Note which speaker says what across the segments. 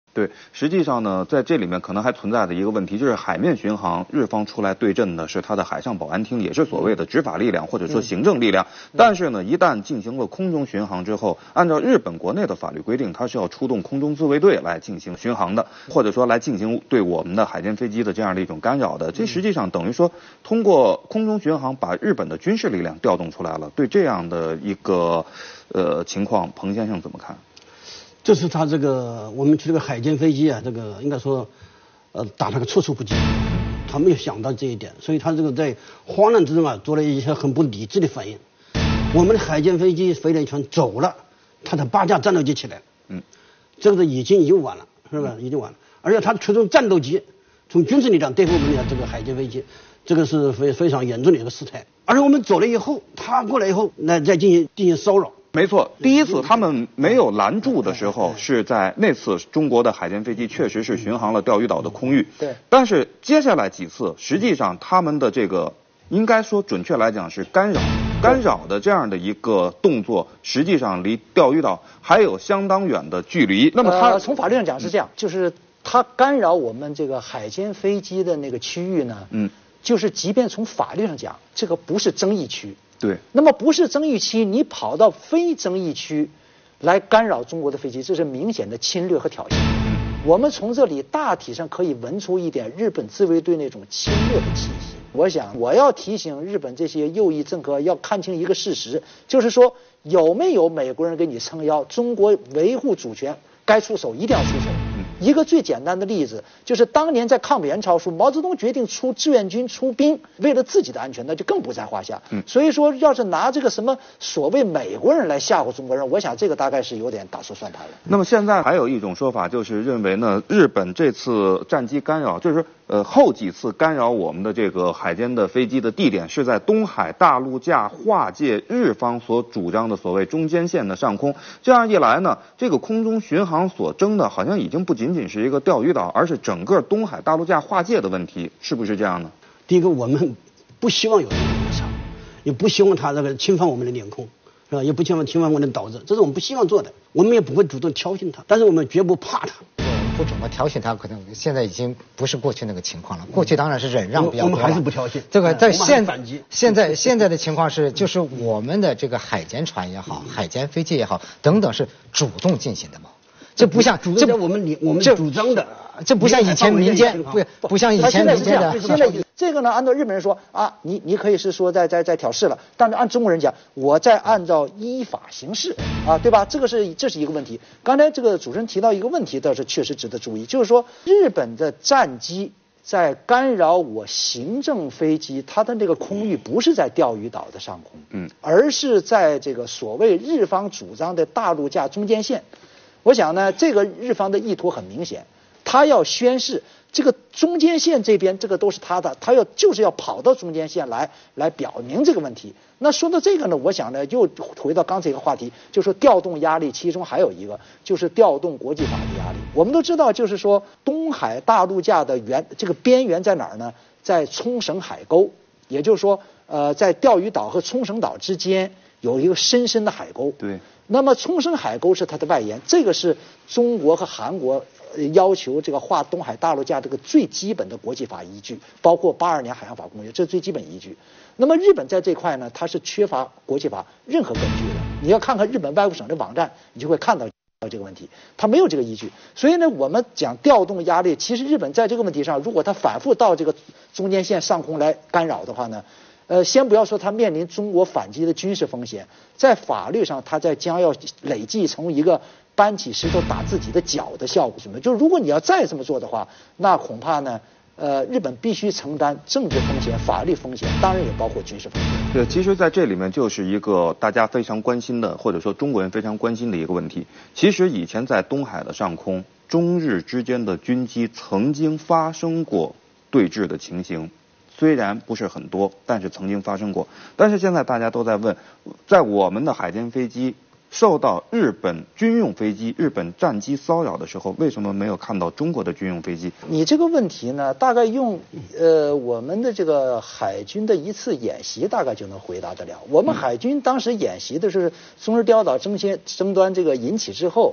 Speaker 1: 对，实际上呢，在这里面可能还存在的一个问题，就是海面巡航，日方出来对阵的是它的海上保安厅，也是所谓的执法力量或者说行政力量。但是呢，一旦进行了空中巡航之后，按照日本国内的法律规定，它是要出动空中自卫队来进行巡航的，或者说来进行对我们的海监飞机的这样的一种干扰的。这实际上等于说，通过空中巡航把日本的军事力量调动出来了。对这样的一个情况，彭先生怎么看？
Speaker 2: 这是他这个我们这个海监飞机啊，这个应该说，打他个措手不及，他没有想到这一点，所以他这个在慌乱之中啊，做了一些很不理智的反应。我们的海监飞机飞了一圈走了，他的8架战斗机起来了，这个已经晚了，是吧？已经晚了，而且他出动战斗机，从军事力量对付我们的这个海监飞机，这个是非常严重的一个事态。而且我们走了以后，他过来以后，那再进行骚扰。
Speaker 1: 没错，第一次他们没有拦住的时候，是在那次中国的海监飞机确实是巡航了钓鱼岛的空域。
Speaker 3: 对。但
Speaker 1: 是接下来几次，实际上他们的这个应该说准确来讲是干扰的这样的一个动作，实际上离钓鱼岛还有相当远的距离。那么他
Speaker 3: 从法律上讲是这样，就是他干扰我们这个海监飞机的那个区域呢，就是即便从法律上讲，这个不是争议区。
Speaker 1: 对，
Speaker 3: 那么不是争议区，你跑到非争议区来干扰中国的飞机，这是明显的侵略和挑衅。我们从这里大体上可以闻出一点日本自卫队那种侵略的气息。我想我要提醒日本这些右翼政客要看清一个事实，就是说有没有美国人给你撑腰，中国维护主权该出手一定要出手。一个最简单的例子就是当年在抗美援朝时，毛泽东决定出志愿军出兵，为了自己的安全，那就更不在话下。所以说要是拿这个什么所谓美国人来吓唬中国人，我想这个大概是有点打错算盘了。
Speaker 1: 那么现在还有一种说法，就是认为呢，日本这次战机干扰，就是后几次干扰我们的这个海监的飞机的地点是在东海大陆架划界日方所主张的所谓中间线的上空。这样一来呢，这个空中巡航所争的好像已经不仅仅是一个钓鱼岛，而是整个东海大陆架划界的问题，是不是这样呢？
Speaker 2: 第一个，我们不希望有这种摩擦，也不希望他这个侵犯我们的领空，是吧？也不希望侵犯我们的岛子，这是我们不希望做的。我们也不会主动挑衅他，但是我们绝不怕他。
Speaker 4: 不怎么挑衅他，可能现在已经不是过去那个情况了。过去当然是忍让比较多，
Speaker 2: 我们还是不挑衅。
Speaker 4: 这个在现在的情况是，就是我们的这个海监船也好，海监飞机也好，等等是主动进行的嘛。这不像
Speaker 2: 这我们主张的，
Speaker 4: 这不像以前民间不像以前民间的。
Speaker 3: 现在这个呢，按照日本人说啊，你可以是说在挑事了，但是按中国人讲，我在按照依法行事啊，对吧？这是一个问题。刚才这个主持人提到一个问题，倒是确实值得注意，就是说日本的战机在干扰我行政飞机，它的那个空域不是在钓鱼岛的上空，而是在这个所谓日方主张的大陆架中间线。我想呢，这个日方的意图很明显，他要宣示这个中间线这边这个都是他的，他就是要跑到中间线来表明这个问题。那说到这个呢，我想呢又回到刚才一个话题，就是说调动压力，其中还有一个就是调动国际法的压力。我们都知道，就是说东海大陆架的这个边缘在哪儿呢？在冲绳海沟，也就是说在钓鱼岛和冲绳岛之间有一个深深的海沟。
Speaker 1: 对。
Speaker 3: 那么冲绳海沟是它的外沿，这个是中国和韩国要求这个划东海大陆架这个最基本的国际法依据，包括82年海洋法公约，这是最基本依据。那么日本在这块呢，它是缺乏国际法任何根据的。你要看看日本外务省的网站，你就会看到这个问题，它没有这个依据。所以呢，我们讲调动压力，其实日本在这个问题上，如果它反复到这个中间线上空来干扰的话呢，先不要说它面临中国反击的军事风险，在法律上它将要累计成一个搬起石头打自己的脚的效果。就是如果你要再这么做的话，那恐怕呢，日本必须承担政治风险、法律风险，当然也包括军事风险。
Speaker 1: 对，其实在这里面就是一个大家非常关心的，或者说中国人非常关心的一个问题。其实以前在东海的上空，中日之间的军机曾经发生过对峙的情形。虽然不是很多，但是曾经发生过。但是现在大家都在问，在我们的海监飞机受到日本军用飞机、日本战机骚扰的时候，为什么没有看到中国的军用飞机？
Speaker 3: 你这个问题呢，大概用我们的这个海军的一次演习大概就能回答得了。我们海军当时演习的是中日钓岛争端这个引起之后，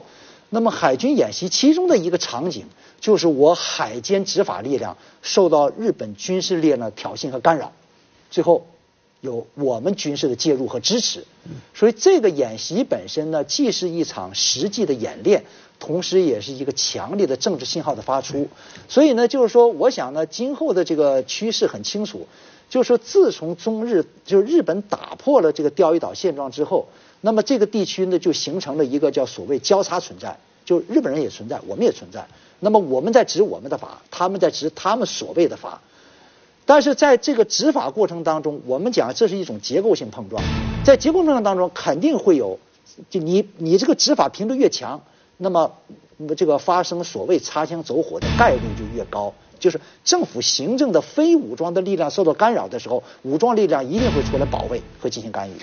Speaker 3: 那么海军演习其中的一个场景，就是我海监执法力量受到日本军事力量的挑衅和干扰，最后有我们军事的介入和支持。所以这个演习本身呢，既是一场实际的演练，同时也是一个强烈的政治信号的发出。所以呢，就是说，我想呢，今后的这个趋势很清楚，就是说，自从就是日本打破了这个钓鱼岛现状之后，那么这个地区呢就形成了一个叫所谓交叉存在，就日本人也存在，我们也存在。那么我们在执我们的法，他们在执他们所谓的法。但是在这个执法过程当中，我们讲这是一种结构性碰撞，在结构碰撞当中肯定会有，就你这个执法频率越强，那么这个发生所谓擦枪走火的概率就越高。就是政府行政的非武装的力量受到干扰的时候，武装力量一定会出来保卫和进行干预。